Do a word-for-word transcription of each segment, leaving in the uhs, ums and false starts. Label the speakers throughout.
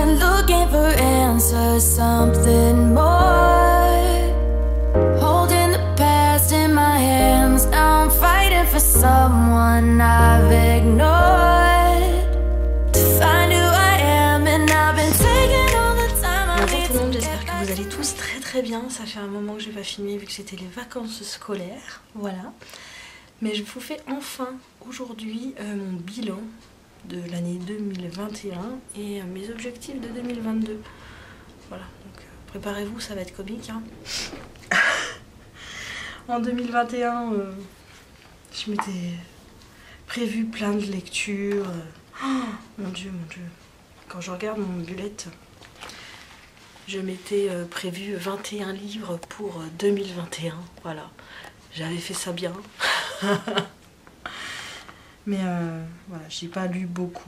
Speaker 1: been looking for answers, something more. Holding the past in my hands, now I'm fighting for someone I've ignored. To find who I am, and I've been taking all the time I
Speaker 2: Bonjour
Speaker 1: need
Speaker 2: tout le monde,
Speaker 1: to
Speaker 2: j'espère
Speaker 1: get
Speaker 2: que vous
Speaker 1: back
Speaker 2: allez
Speaker 1: to
Speaker 2: tous très très bien. Ça fait un moment que je n'ai pas filmé vu que c'était les vacances scolaires, voilà. Mais je vous fais enfin aujourd'hui euh, mon bilan de l'année deux mille vingt et un et euh, mes objectifs de deux mille vingt-deux. Voilà, donc euh, préparez-vous, ça va être comique. Hein. En deux mille vingt et un, euh, je m'étais prévu plein de lectures. Oh, mon dieu, mon dieu. Quand je regarde mon bullet, je m'étais euh, prévu vingt et un livres pour euh, deux mille vingt et un. Voilà, j'avais fait ça bien. Mais euh, voilà, j'ai pas lu beaucoup.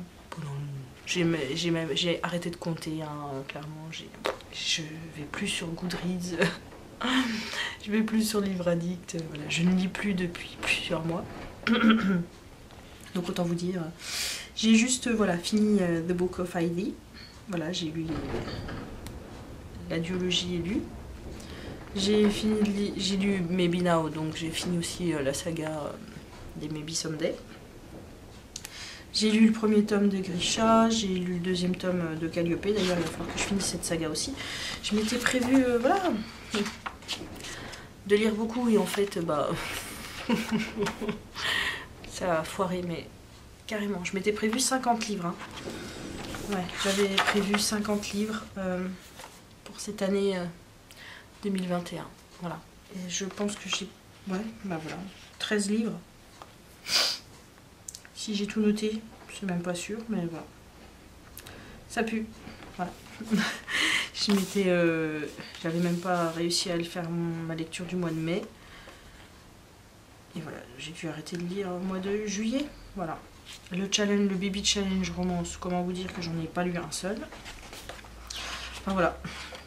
Speaker 2: J'ai arrêté de compter, hein, clairement. Je vais plus sur Goodreads. Je vais plus sur Livre Addict. Voilà, je ne lis plus depuis plusieurs mois. Donc autant vous dire, j'ai juste voilà, fini uh, The Book of Heidi. Voilà, j'ai lu la duologie est lue. J'ai fini, j'ai lu Maybe Now, donc j'ai fini aussi euh, la saga euh, des Maybe Someday. J'ai lu le premier tome de Grisha, j'ai lu le deuxième tome de Calliope. D'ailleurs, il va falloir que je finisse cette saga aussi. Je m'étais prévu, euh, voilà, de lire beaucoup et en fait, bah, ça a foiré, mais carrément. Je m'étais prévu cinquante livres. Hein. Ouais, j'avais prévu cinquante livres euh, pour cette année euh, deux mille vingt et un. Voilà. Et je pense que j'ai, ouais, bah voilà, treize livres. Si j'ai tout noté, c'est même pas sûr, mais voilà. Ça pue. Voilà. Je m'étais, euh, j'avais même pas réussi à le faire mon, ma lecture du mois de mai. Et voilà, j'ai dû arrêter de lire au mois de juillet. Voilà. Le challenge, le baby challenge romance, comment vous dire que j'en ai pas lu un seul. Enfin voilà.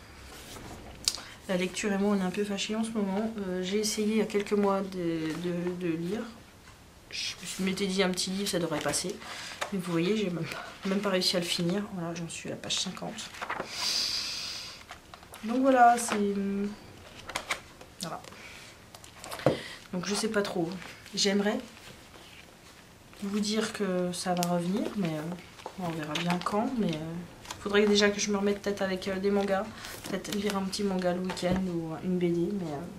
Speaker 2: La lecture et moi on est un peu fâchés en ce moment. Euh, j'ai essayé il y a quelques mois de, de, de lire. Je m'étais dit un petit livre, ça devrait passer. Mais vous voyez, j'ai même, même pas réussi à le finir. Voilà, j'en suis à la page cinquante. Donc voilà, c'est... Voilà. Donc je sais pas trop. J'aimerais vous dire que ça va revenir, mais euh, on verra bien quand. Mais il euh, faudrait déjà que je me remette peut-être avec euh, des mangas. Peut-être lire un petit manga le week-end ou une B D, mais... Euh,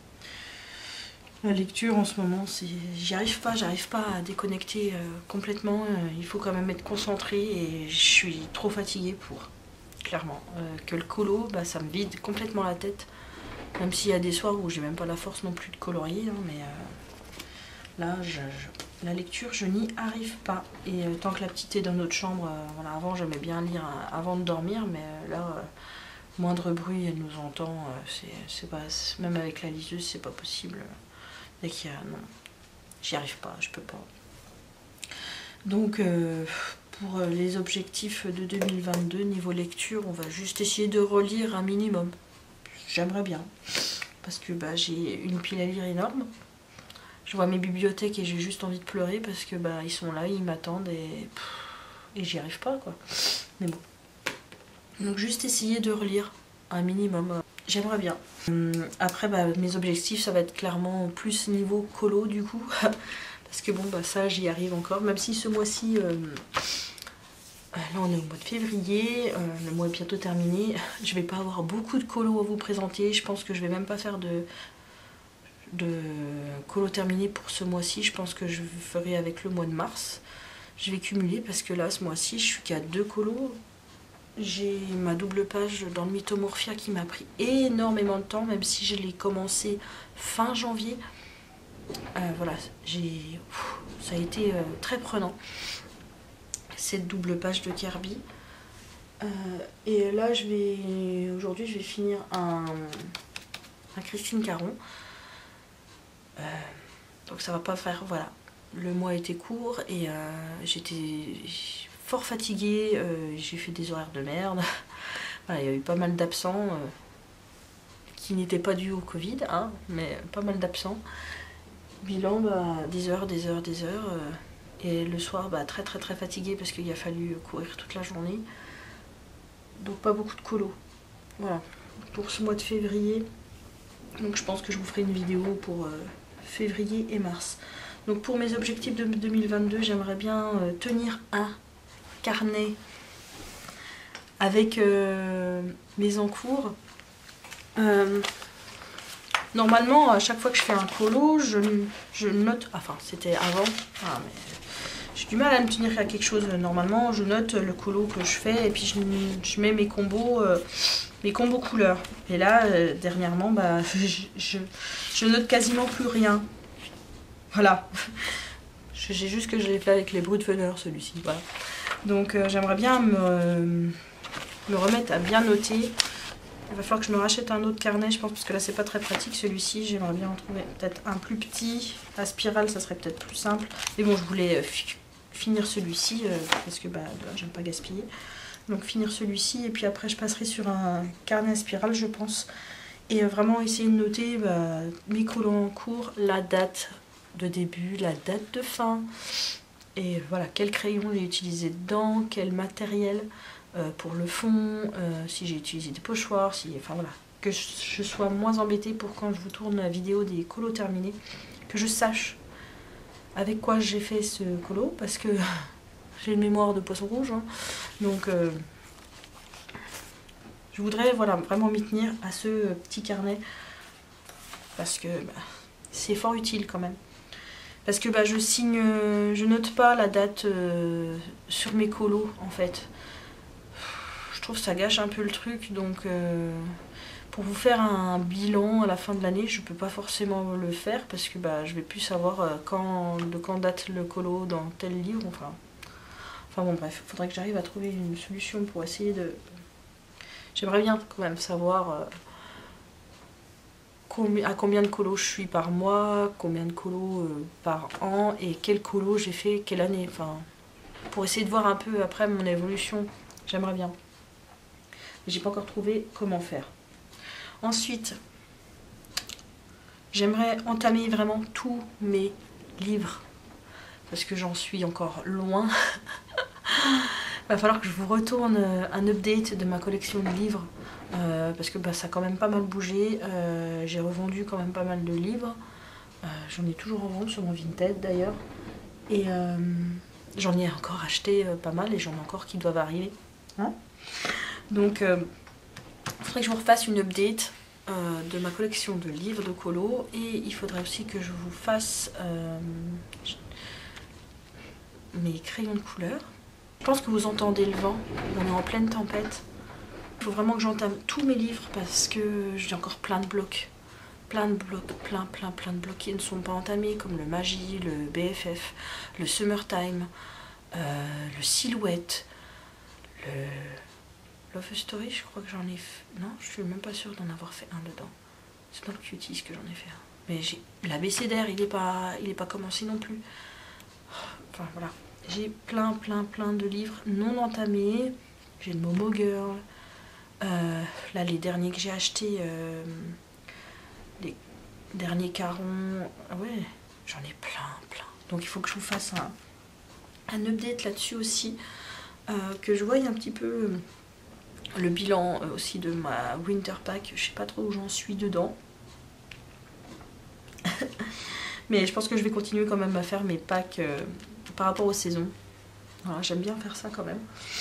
Speaker 2: la lecture en ce moment, j'y arrive pas, j'arrive pas à déconnecter euh, complètement. Euh, il faut quand même être concentré et je suis trop fatiguée pour, clairement. Euh, que le colo, bah, ça me vide complètement la tête. Même s'il y a des soirs où j'ai même pas la force non plus de colorier. Hein, mais euh, là, je, je, la lecture, je n'y arrive pas. Et euh, tant que la petite est dans notre chambre, euh, voilà, avant j'aimais bien lire euh, avant de dormir, mais euh, là, euh, moindre bruit, elle nous entend. Euh, c'est pas, même avec la liseuse, c'est pas possible. Et qu'il y a, non, j'y arrive pas, je peux pas. Donc euh, pour les objectifs de deux mille vingt-deux, niveau lecture, on va juste essayer de relire un minimum. J'aimerais bien, parce que bah, j'ai une pile à lire énorme. Je vois mes bibliothèques et j'ai juste envie de pleurer parce que bah, ils sont là, ils m'attendent et, et j'y arrive pas quoi. Mais bon. Donc juste essayer de relire un minimum. J'aimerais bien. Après, bah, mes objectifs, ça va être clairement plus niveau colo du coup. Parce que bon, bah, ça, j'y arrive encore. Même si ce mois-ci, euh, là, on est au mois de février. Euh, le mois est bientôt terminé. Je vais pas avoir beaucoup de colo à vous présenter. Je pense que je vais même pas faire de, de colo terminé pour ce mois-ci. Je pense que je ferai avec le mois de mars. Je vais cumuler parce que là, ce mois-ci, je suis qu'à deux colos. J'ai ma double page dans le Mythomorphia qui m'a pris énormément de temps, même si je l'ai commencé fin janvier. Euh, voilà, j'ai, ça a été euh, très prenant, cette double page de Kirby. Euh, et là, je vais aujourd'hui, je vais finir un, un Christine Caron. Euh, donc ça va pas faire, voilà. Le mois était court et euh, j'étais fort fatiguée, euh, j'ai fait des horaires de merde. Voilà, il y a eu pas mal d'absents euh, qui n'étaient pas dus au Covid, hein, mais pas mal d'absents. Bilan, bah, des heures, des heures, des heures. Euh, et le soir, bah, très très très fatiguée parce qu'il a fallu courir toute la journée. donc pas beaucoup de colo. Voilà, pour ce mois de février. Donc je pense que je vous ferai une vidéo pour euh, février et mars. Donc pour mes objectifs de deux mille vingt-deux, j'aimerais bien euh, tenir un carnet avec euh, mes encours. Euh, normalement, à chaque fois que je fais un colo, je, je note... Enfin, c'était avant. Ah, mais j'ai du mal à me tenir à quelque chose. Normalement, je note le colo que je fais et puis je, je mets mes combos, euh, mes combos couleurs. Et là, euh, dernièrement, bah, je, je, je note quasiment plus rien. Voilà. J'ai juste que je l'ai fait avec les Brutfener, celui-ci. Voilà. Donc, euh, j'aimerais bien me, euh, me remettre à bien noter. Il va falloir que je me rachète un autre carnet, je pense, parce que là, c'est pas très pratique celui-ci. J'aimerais bien en trouver peut-être un plus petit. À spirale, ça serait peut-être plus simple. Mais bon, je voulais euh, finir celui-ci, euh, parce que bah, j'aime pas gaspiller. Donc, finir celui-ci, et puis après, je passerai sur un carnet à spirale, je pense. Et euh, vraiment essayer de noter bah, mes colos en cours, la date de début, la date de fin. Et voilà, quel crayon j'ai utilisé dedans, quel matériel. Euh, pour le fond, euh, si j'ai utilisé des pochoirs, si, enfin voilà, que je, je sois moins embêtée pour quand je vous tourne la vidéo des colos terminés, que je sache avec quoi j'ai fait ce colo, parce que j'ai une mémoire de poisson rouge, hein, donc euh, je voudrais voilà, vraiment m'y tenir à ce petit carnet, parce que bah, c'est fort utile quand même. Parce que bah, je signe, je note pas la date euh, sur mes colos en fait. Je trouve que ça gâche un peu le truc, donc euh, pour vous faire un bilan à la fin de l'année, je peux pas forcément le faire parce que bah, je vais plus savoir euh, quand, de quand date le colo dans tel livre. Enfin, enfin bon bref, il faudrait que j'arrive à trouver une solution pour essayer de... J'aimerais bien quand même savoir euh, combien, à combien de colos je suis par mois, combien de colos euh, par an et quel colo j'ai fait quelle année. Enfin, pour essayer de voir un peu après mon évolution, j'aimerais bien. J'ai pas encore trouvé comment faire. Ensuite, j'aimerais entamer vraiment tous mes livres parce que j'en suis encore loin. Il va falloir que je vous retourne un update de ma collection de livres euh, parce que bah, ça a quand même pas mal bougé. Euh, j'ai revendu quand même pas mal de livres. Euh, j'en ai toujours en vente sur mon Vinted d'ailleurs. Et euh, j'en ai encore acheté euh, pas mal et j'en ai encore qui doivent arriver. Hein ? Donc, il euh, faudrait que je vous refasse une update euh, de ma collection de livres de colo. Et il faudrait aussi que je vous fasse euh, mes crayons de couleur. Je pense que vous entendez le vent, on est en pleine tempête. Il faut vraiment que j'entame tous mes livres parce que j'ai encore plein de blocs. Plein de blocs, plein, plein, plein de blocs qui ne sont pas entamés, comme le Magie, le B F F, le Summertime, euh, le Silhouette, le... Love Story, je crois que j'en ai fait... Non, je suis même pas sûre d'en avoir fait un dedans. C'est dans le Cuties que j'en ai fait un. Mais j'ai... l'abécédaire, il n'est pas... il est pas commencé non plus. Enfin, voilà. J'ai plein, plein, plein de livres non entamés. J'ai le Momo Girl. Euh, là, les derniers que j'ai achetés... Euh... Les derniers carons... Ah ouais, j'en ai plein, plein. Donc, il faut que je vous fasse un, un update là-dessus aussi. Euh, que je voie un petit peu... Le bilan aussi de ma Winter Pack, je sais pas trop où j'en suis dedans. Mais je pense que je vais continuer quand même à faire mes packs euh, par rapport aux saisons. Voilà, j'aime bien faire ça quand même.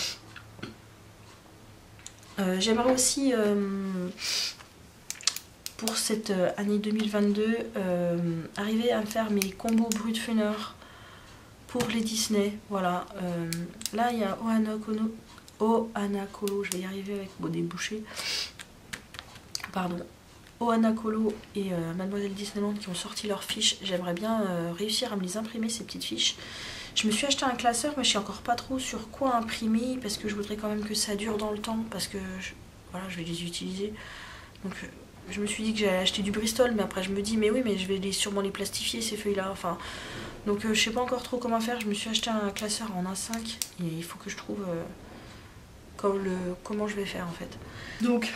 Speaker 2: Euh, J'aimerais aussi, euh, pour cette année deux mille vingt-deux, euh, arriver à faire mes combos Brutfener pour les Disney. Voilà. Euh, là, il y a Ohana Kono. Ohana Kolo, je vais y arriver avec bon, des bouchées. Pardon. Ohana Kolo et euh, Mademoiselle Disneyland qui ont sorti leurs fiches. J'aimerais bien euh, réussir à me les imprimer, ces petites fiches. Je me suis acheté un classeur, mais je sais encore pas trop sur quoi imprimer parce que je voudrais quand même que ça dure dans le temps parce que je, voilà, je vais les utiliser. Donc je me suis dit que j'allais acheter du Bristol, mais après je me dis mais oui, mais je vais les, sûrement les plastifier ces feuilles-là. Enfin, donc euh, je sais pas encore trop comment faire. Je me suis acheté un classeur en A cinq et il faut que je trouve euh, Le, comment je vais faire en fait. Donc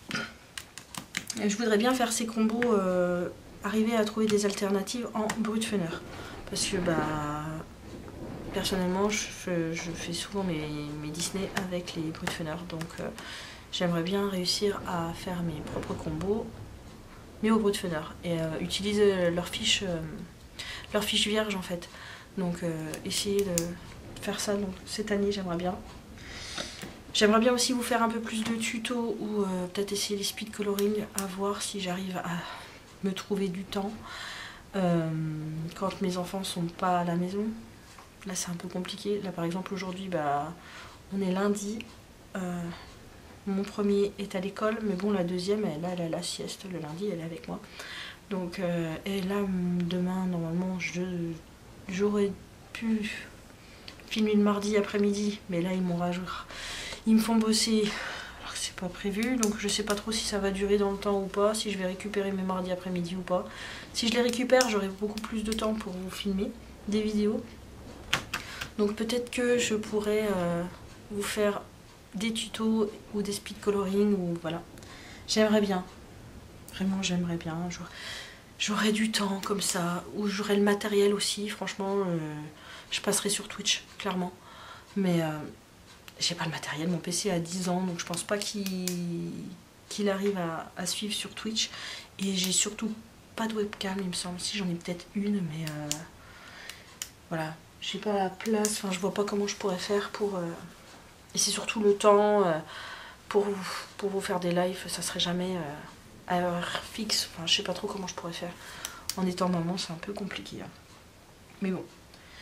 Speaker 2: je voudrais bien faire ces combos, euh, arriver à trouver des alternatives en Brutfener parce que bah personnellement, je, je fais souvent mes, mes Disney avec les Brutfunner, donc euh, j'aimerais bien réussir à faire mes propres combos, mais au Brutfunner, et euh, utiliser leur fiche, euh, leur fiche vierge en fait. Donc euh, essayer de faire ça donc, cette année, j'aimerais bien. J'aimerais bien aussi vous faire un peu plus de tutos ou euh, peut-être essayer les speed coloring, à voir si j'arrive à me trouver du temps euh, quand mes enfants sont pas à la maison. Là c'est un peu compliqué. Là par exemple aujourd'hui bah, on est lundi. Euh, mon premier est à l'école, mais bon la deuxième elle, elle a la sieste le lundi, elle est avec moi. Donc euh, et là demain normalement je j'aurais pu filmer le mardi après-midi, mais là ils m'ont rajouté. Ils me font bosser alors que c'est pas prévu, donc je sais pas trop si ça va durer dans le temps ou pas, si je vais récupérer mes mardis après-midi ou pas. Si je les récupère, j'aurai beaucoup plus de temps pour vous filmer des vidéos. Donc peut-être que je pourrais euh, vous faire des tutos ou des speed coloring ou voilà. J'aimerais bien, vraiment j'aimerais bien. J'aurais du temps comme ça, ou j'aurais le matériel aussi, franchement, euh, je passerai sur Twitch, clairement. Mais euh, j'ai pas le matériel, mon P C a dix ans, donc je pense pas qu'il qu'il arrive à, à suivre sur Twitch. Et j'ai surtout pas de webcam, il me semble. Si j'en ai peut-être une, mais euh, voilà, j'ai pas la place, enfin je vois pas comment je pourrais faire pour... Euh, et c'est surtout le temps euh, pour, pour vous faire des lives, ça serait jamais euh, à heure fixe, enfin je sais pas trop comment je pourrais faire. En étant maman, c'est un peu compliqué. Hein. Mais bon.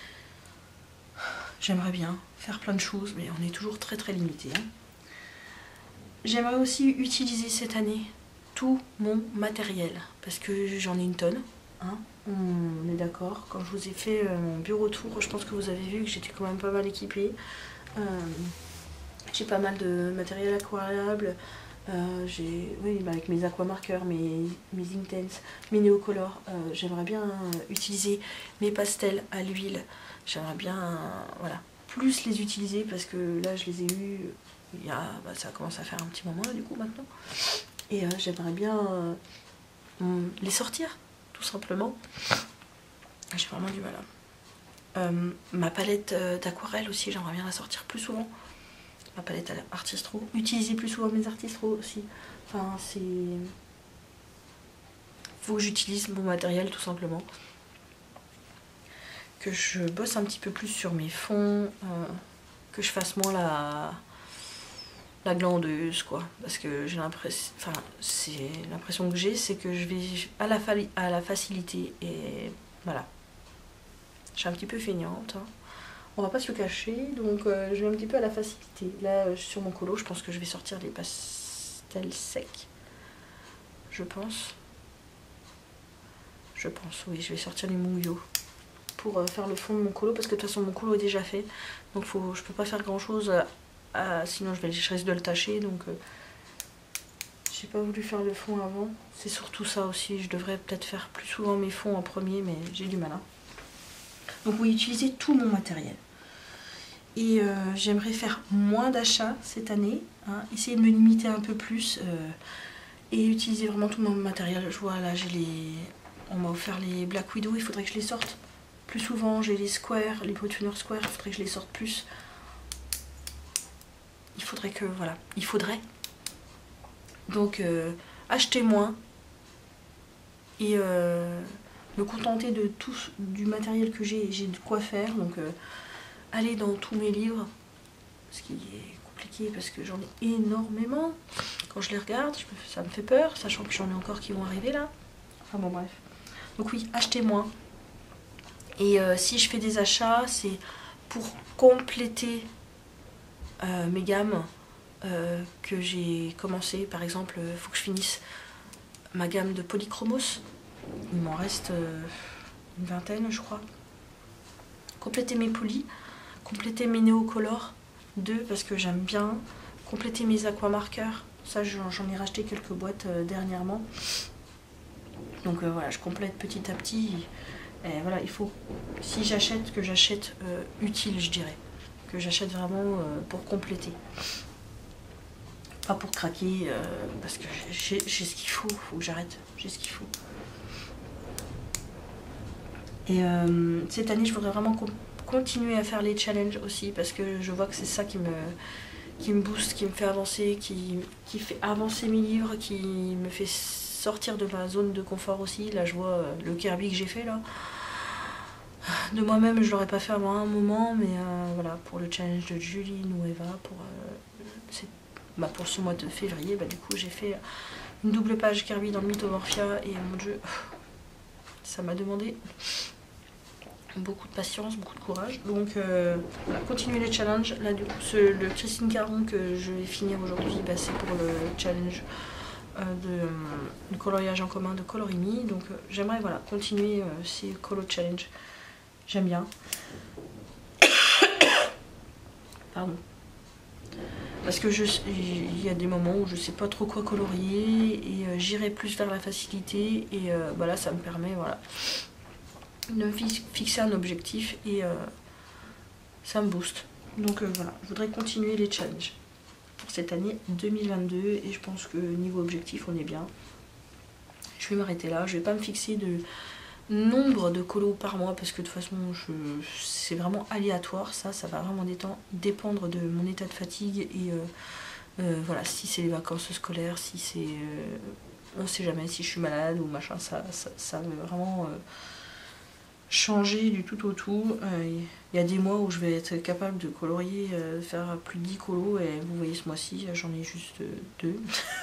Speaker 2: J'aimerais bien faire plein de choses, mais on est toujours très très limité. Hein. J'aimerais aussi utiliser cette année tout mon matériel, parce que j'en ai une tonne. Hein. On est d'accord. Quand je vous ai fait euh, mon bureau tour, je pense que vous avez vu que j'étais quand même pas mal équipée. Euh, j'ai pas mal de matériel aquarellable. Euh, j'ai, oui, bah avec mes aquamarqueurs, mes, mes Inktense, mes Neocolor. Euh, J'aimerais bien euh, utiliser mes pastels à l'huile. J'aimerais bien, euh, voilà, plus les utiliser parce que là je les ai eus, il y a, bah, ça commence à faire un petit moment là, du coup maintenant. Et euh, j'aimerais bien euh, les sortir, tout simplement. J'ai vraiment du mal. Hein. Euh, ma palette d'aquarelle aussi, j'aimerais bien la sortir plus souvent. Ma palette Artistro. Utiliser plus souvent mes Artistro aussi. Enfin, c'est... faut que j'utilise mon matériel tout simplement. Que je bosse un petit peu plus sur mes fonds, euh, que je fasse moins la, la glandeuse, quoi. Parce que j'ai l'impression, enfin, c'est l'impression que j'ai, c'est que je vais à la, fa à la facilité et voilà. Je suis un petit peu feignante, hein. On va pas se le cacher, donc euh, je vais un petit peu à la facilité. Là, euh, sur mon colo, je pense que je vais sortir les pastels secs. Je pense. Je pense, oui, je vais sortir les mouillots pour faire le fond de mon colo parce que de toute façon mon colo est déjà fait, donc faut, je peux pas faire grand chose à, à, sinon je, vais, je risque de le tâcher, donc euh, j'ai pas voulu faire le fond avant. C'est surtout ça aussi, je devrais peut-être faire plus souvent mes fonds en premier, mais j'ai du mal. Hein. Donc oui, utiliser tout mon matériel et euh, j'aimerais faire moins d'achats cette année, hein, essayer de me limiter un peu plus euh, et utiliser vraiment tout mon matériel. Je vois là, j'ai les, on m'a offert les Black Widow, il faudrait que je les sorte plus souvent. J'ai les Square, les Brutfunner Square, il faudrait que je les sorte plus. Il faudrait que, voilà, il faudrait. Donc, euh, acheter moins et euh, me contenter de tout du matériel que j'ai, j'ai de quoi faire. Donc, euh, aller dans tous mes livres, ce qui est compliqué parce que j'en ai énormément. Quand je les regarde, je me, ça me fait peur, sachant que j'en ai encore qui vont arriver là. Enfin bon, bref. Donc oui, acheter moins. Et euh, si je fais des achats, c'est pour compléter euh, mes gammes euh, que j'ai commencé. Par exemple, il faut que je finisse ma gamme de Polychromos. Il m'en reste euh, une vingtaine, je crois. Compléter mes polis, compléter mes Neocolor, deux parce que j'aime bien. Compléter mes aquamarqueurs. Ça, j'en ai racheté quelques boîtes euh, dernièrement. Donc euh, voilà, je complète petit à petit. Et voilà, il faut, si j'achète, que j'achète euh, utile, je dirais. Que j'achète vraiment euh, pour compléter. Pas pour craquer, euh, parce que j'ai ce qu'il faut, faut que j'arrête, j'ai ce qu'il faut. Et euh, cette année, je voudrais vraiment com continuer à faire les challenges aussi parce que je vois que c'est ça qui me, qui me booste, qui me fait avancer, qui, qui fait avancer mes livres, qui me fait sortir de ma zone de confort aussi. Là je vois le Kirby que j'ai fait là. De moi-même je l'aurais pas fait avant un moment, mais euh, voilà, pour le challenge de Julie Nueva, pour, euh, bah, pour ce mois de février, bah, du coup j'ai fait une double page Kirby dans le Mythomorphia et mon dieu, ça m'a demandé beaucoup de patience, beaucoup de courage. Donc euh, voilà, continuer les challenges. Là du coup ce, le Christine Caron que je vais finir aujourd'hui, bah, c'est pour le challenge euh, de, de coloriage en commun de Colorimi. Donc euh, j'aimerais voilà, continuer euh, ces colo challenge. J'aime bien. Pardon. Parce que je, il y a des moments où je sais pas trop quoi colorier et euh, j'irai plus vers la facilité et euh, bah là ça me permet voilà, de me fixer un objectif et euh, ça me booste. Donc euh, voilà, je voudrais continuer les challenges pour cette année deux mille vingt-deux et je pense que niveau objectif on est bien. Je vais m'arrêter là, je vais pas me fixer de nombre de colos par mois parce que de toute façon c'est vraiment aléatoire, ça ça va vraiment dépendre de mon état de fatigue et euh, euh, voilà, si c'est les vacances scolaires, si c'est euh, on sait jamais, si je suis malade ou machin, ça, ça, ça veut vraiment euh, changer du tout au tout. Il euh, y a des mois où je vais être capable de colorier, euh, faire plus de dix colos et vous voyez ce mois-ci j'en ai juste deux.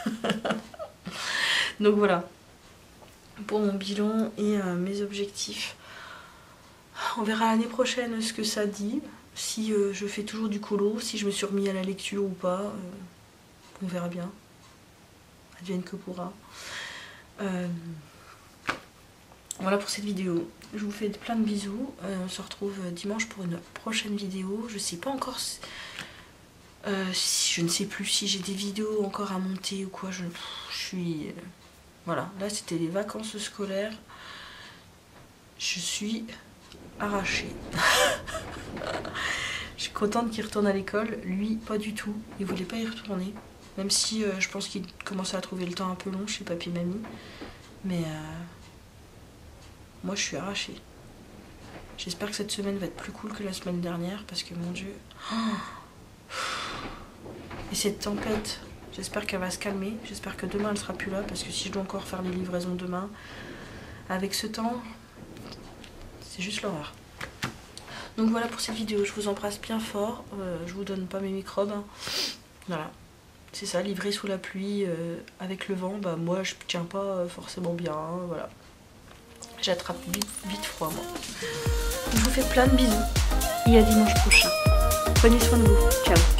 Speaker 2: Donc voilà pour mon bilan et euh, mes objectifs. On verra l'année prochaine ce que ça dit, si euh, je fais toujours du colo, si je me suis remis à la lecture ou pas, euh, on verra bien, advienne que pourra. Euh, voilà pour cette vidéo, je vous fais plein de bisous, euh, on se retrouve dimanche pour une prochaine vidéo. Je sais pas encore si, euh, si je ne sais plus si j'ai des vidéos encore à monter ou quoi, je, je suis... Euh, Voilà, là c'était les vacances scolaires. Je suis arrachée. Je suis contente qu'il retourne à l'école. Lui, pas du tout. Il voulait pas y retourner. Même si euh, je pense qu'il commençait à trouver le temps un peu long chez papy et mamie. Mais euh, moi je suis arrachée. J'espère que cette semaine va être plus cool que la semaine dernière. Parce que mon dieu... Oh. Et cette tempête... J'espère qu'elle va se calmer, j'espère que demain elle sera plus là parce que si je dois encore faire les livraisons demain, avec ce temps, c'est juste l'horreur. Donc voilà pour cette vidéo, je vous embrasse bien fort, euh, je vous donne pas mes microbes. Voilà, c'est ça, livrer sous la pluie, euh, avec le vent, bah moi je tiens pas forcément bien, hein, voilà. J'attrape vite, vite froid moi. Je vous fais plein de bisous et à dimanche prochain. Prenez soin de vous, ciao.